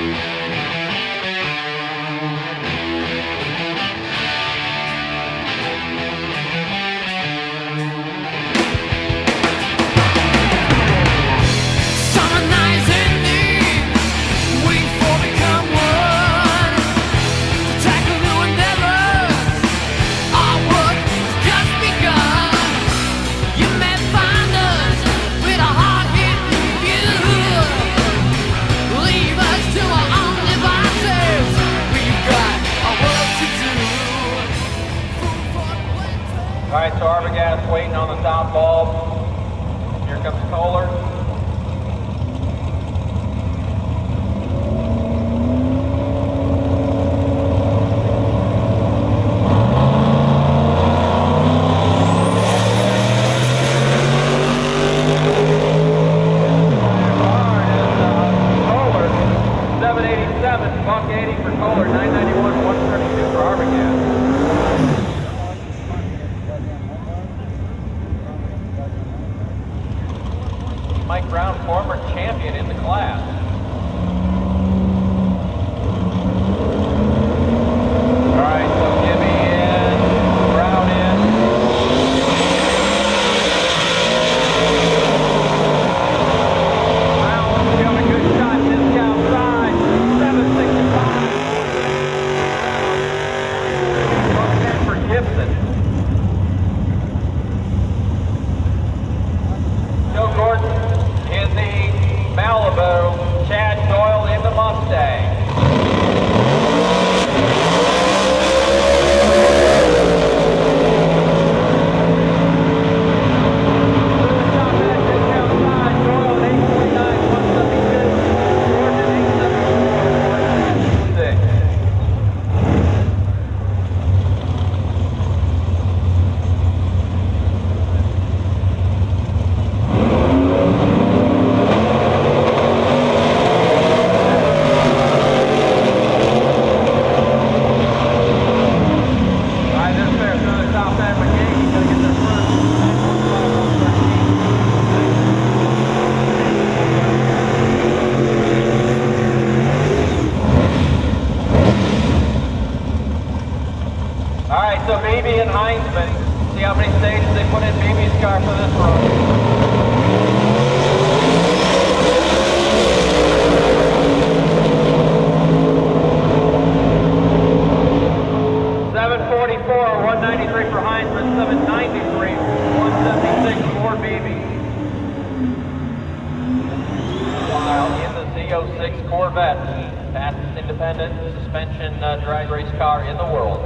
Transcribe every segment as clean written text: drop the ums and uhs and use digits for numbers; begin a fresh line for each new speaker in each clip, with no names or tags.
All right, so Arbogast waiting on the top bulb. Here comes Kohler. Kohler, 787, buck 80 for Kohler, 991, 132 for Arbogast. Mike Brown, former champion in the class. All right, so Gibby in, Brown in. Brown got a good shot just outside, 765. Buck 10 for Gibson. Joe Gordon in the Malibu, Chad Doyle in the Mustang. Alright, so Beebe and Heinzman, see how many stages they put in Beebe's car for this run. 744, 193 for Heinzman, 793, 176 for Beebe. While in the Z06 Corvette, fastest independent suspension drag race car in the world.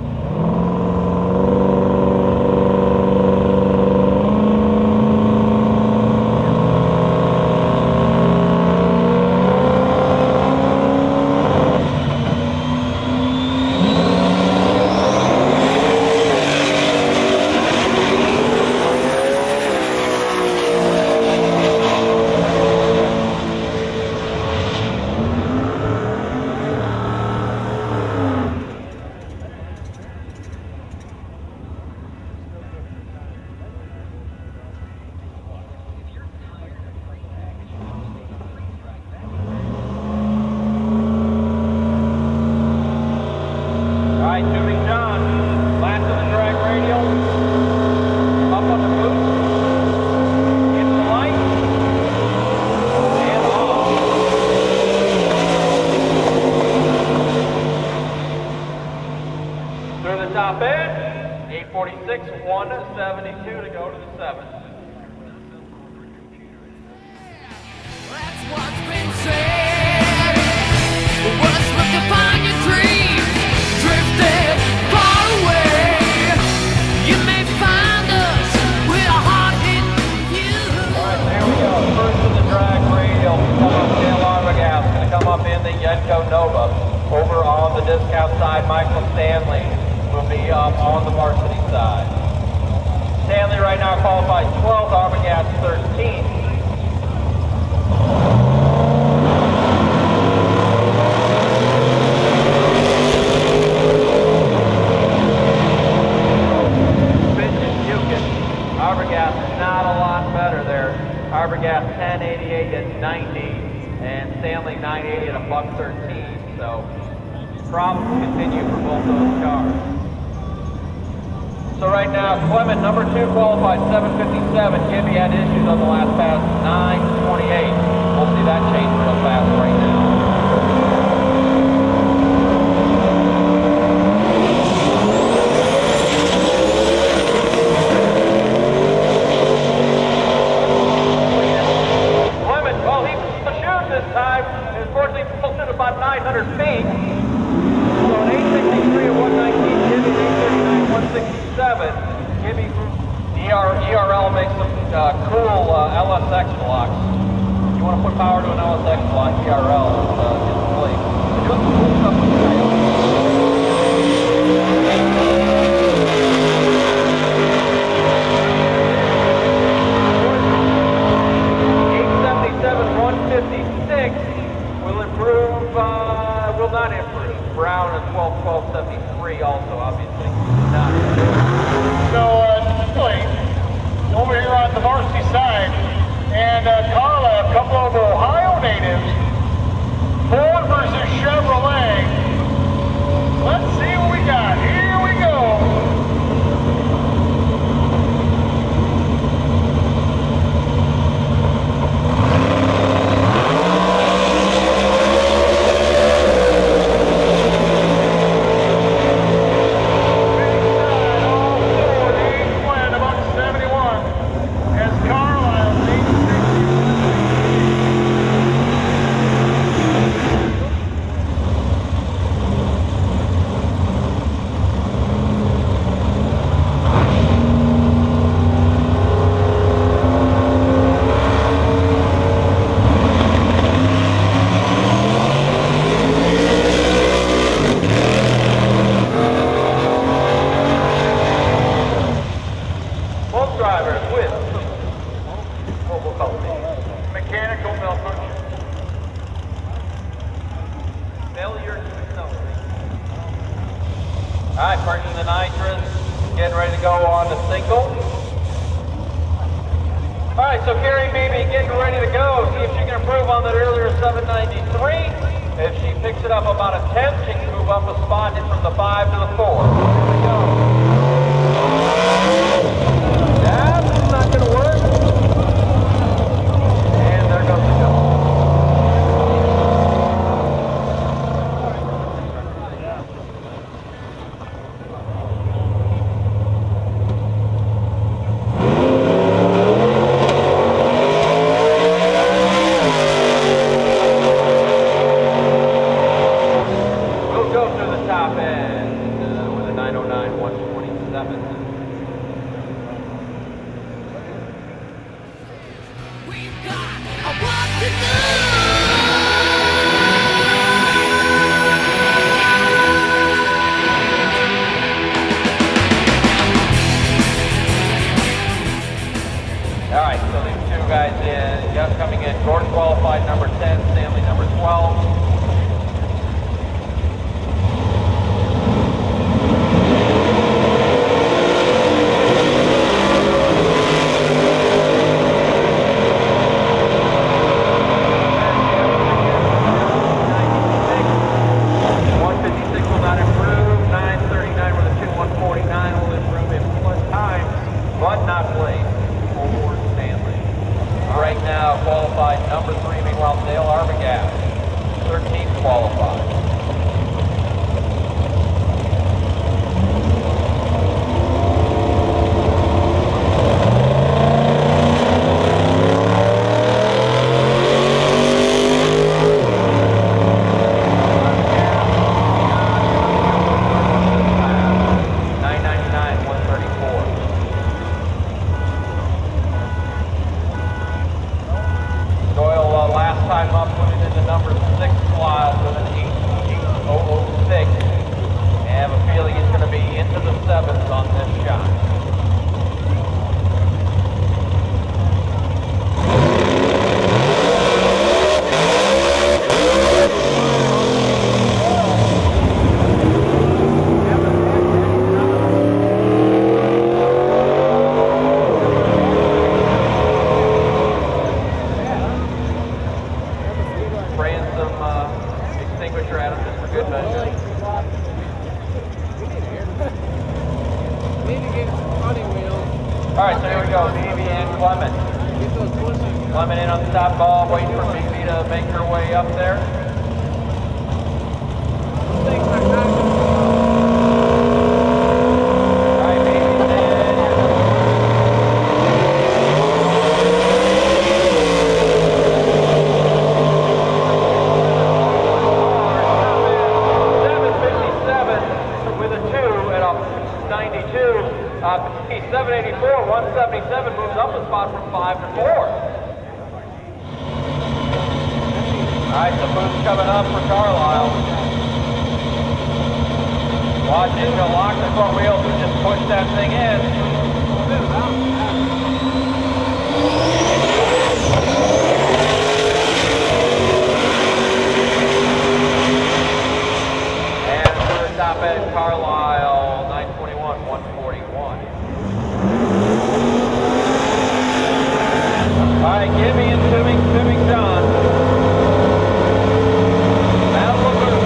Through the top end, 846, 172 to go to the 7th.
That's what's been said. What's left to find your dreams drifted far away. You may find us with a heart hit you.
Alright, there we go. First in the drag radial. Come up, Dale Arbogast. Going to come up in the Yenko Nova. Over on the discount side, Michael Stanley will be up on the varsity side. Stanley right now qualifies 12th, Arbogast 13th. Arbogast not a lot better there. Arbogast 1088 and 90. and Stanley 980 at a $113. So problems continue for both those cars. So right now, Clement, number 2, qualified 757. Gibby had issues on the last pass, 928. We'll see that change real fast right now. Clement, well, he shoes this time. Unfortunately, posted about 900 feet. So an 863 at 119, Gibby 839, 167. Gibby, ERL makes some cool LSX blocks. You want to put power to an LSX block, ERL is the place. They're doing some cool stuff with the Coyote. 877, 156 will improve, will not improve. Brown is 1273 also, obviously. Not
So, over here on the varsity side, and Carla, a couple of Ohio natives, Ford versus Chevrolet. Let's see what we got. Here we go.
Alright, purchasing the nitrous, getting ready to go on the single. Alright, so Carrie Beebe getting ready to go. See if she can improve on that earlier 793. If she picks it up about a 10, she can move up a spot in from the 5 to the 4. Here we go. That's not going to work. And there goes the go. Alright, so these two guys in, just coming in, Gordon qualified number 10, Stanley number 12. Qualified number 3, meanwhile Dale Arbogast, 13th qualified. good measure.
We need to get some funny wheels.
All right, so here we go. BB and Clement.
Get those bushes.
Clement in on the top ball, waiting for BB to make her way up there.
Those things are not going to
All right, BB's in. With a 2 and a 92. 784, 177 moves up a spot from 5 to 4. All right, the boost coming up for Carlisle. Watch it, he'll lock the front wheels and just push that thing in. And to the top end, Carlisle, 921, 141. All right, Gibby and Timming John. Battle of the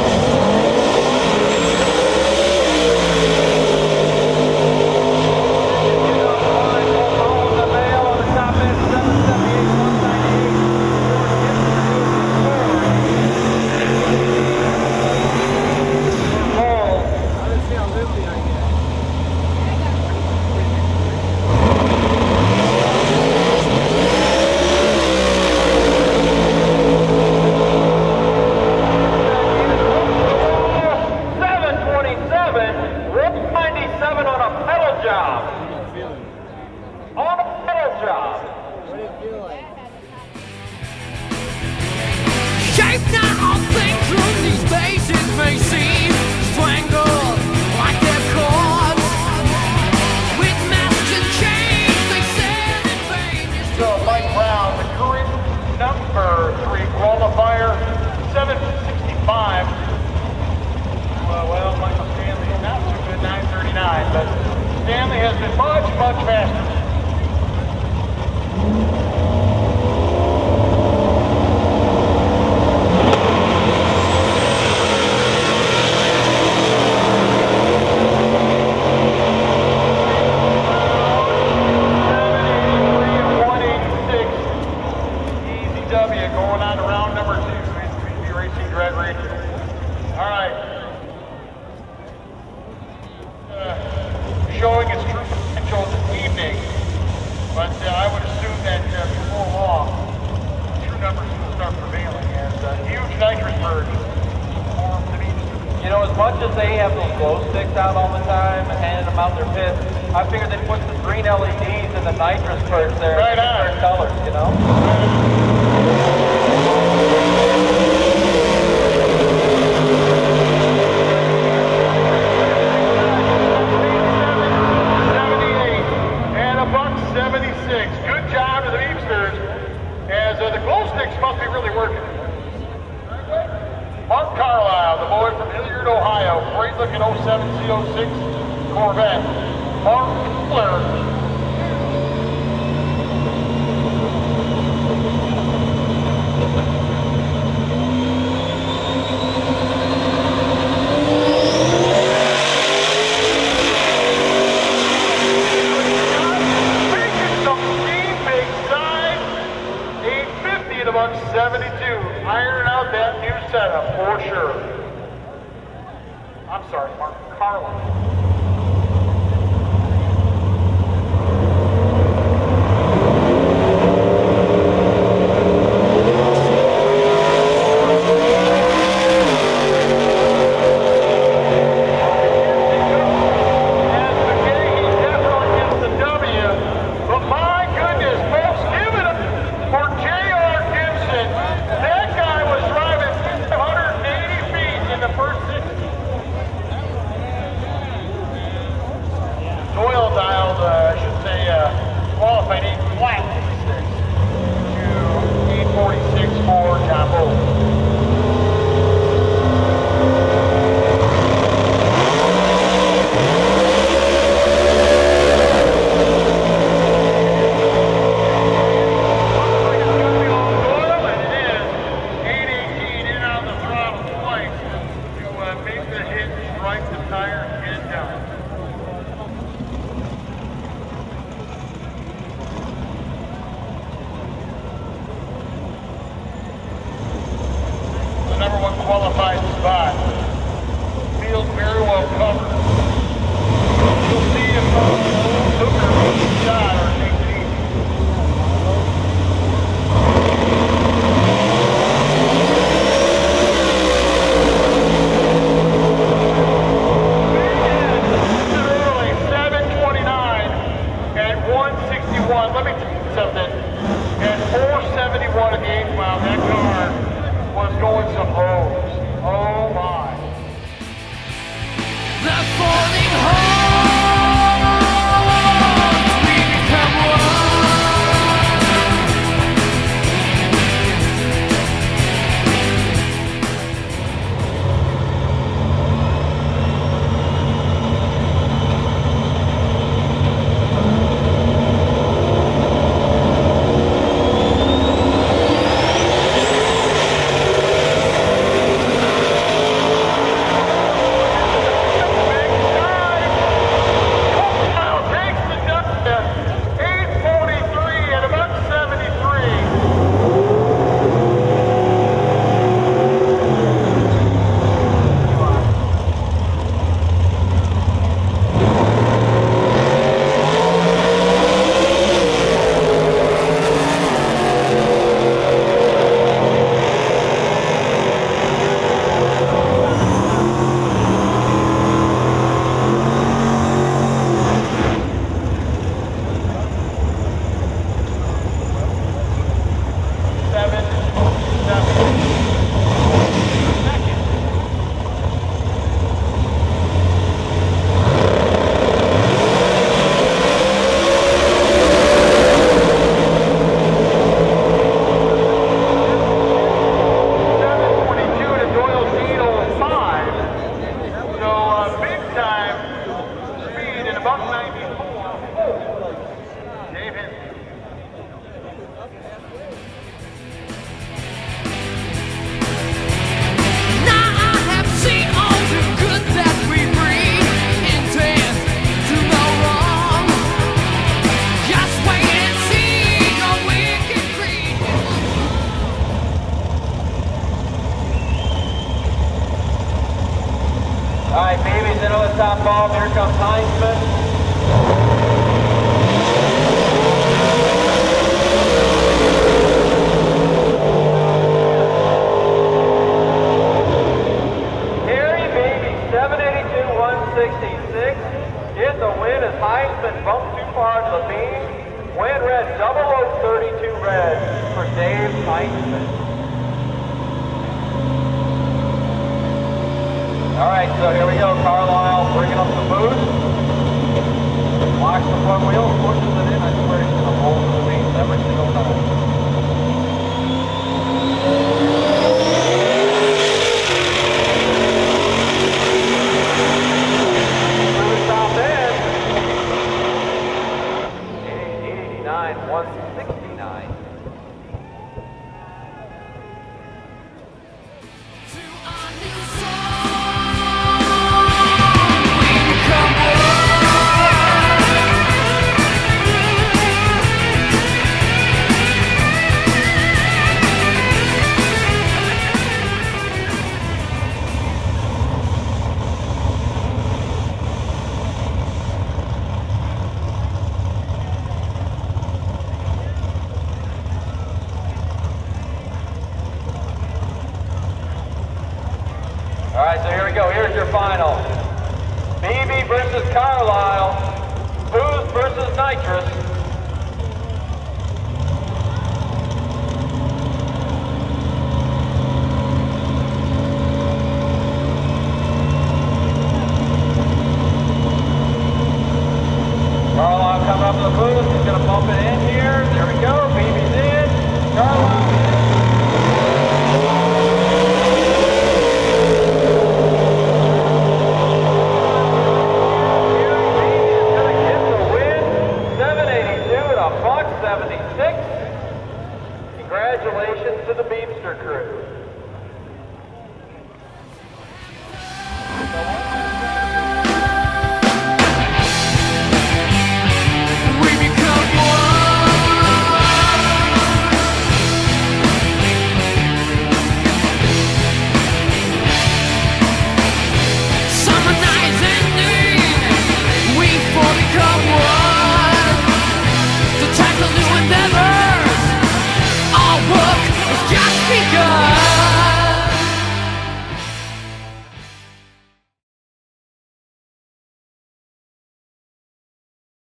mail on the top end, 778, 198.
Let's see how lifty I get.
Shape not all things from these bases may seem strangled like they're caught with masks and chains. They said in vain.
So Mike Brown, the current number 3 qualifier, 765. Well, Michael Stanley, not too good, 939, but Stanley has been much, much faster. Showing its true potential this evening, but I would assume that before long, true numbers will start prevailing as huge nitrous merge form to be.
You know, as much as they have those glow sticks out all the time and handing them out their pits, I figured they'd put some green LEDs in the nitrous purge there
Right
and
on.
their colors, you know?
Good job to the Beepsters, as the glow sticks must be really working. Mark Carlisle, the boy from Hilliard, Ohio, great looking 07 Z06 Corvette. Mark Fuller. Buck 72, ironing out that new setup for sure. I'm sorry, Mark Carlisle. was going some lows. Oh my.
The falling hearts, we become
All right, babies into the top bulb. Here comes Heinzman. Harry, baby, 782, 166. Get the win as Heinzman bumped too far to the beam. Win red, 0032 red for Dave Heinzman. All right, so here we go. Carlisle bringing up the boost. Watch the front wheel, pushes it in. I swear he's going to hold the lead every single time. Through the top end. 89, 169. All right, so here we go. Here's your final. BB versus Carlisle. Boost versus Nitrous. Carlisle coming up to the boost. He's going to bump it in here. There we go. BB's in. Carlisle in. $1.76. Congratulations to the Beamster crew.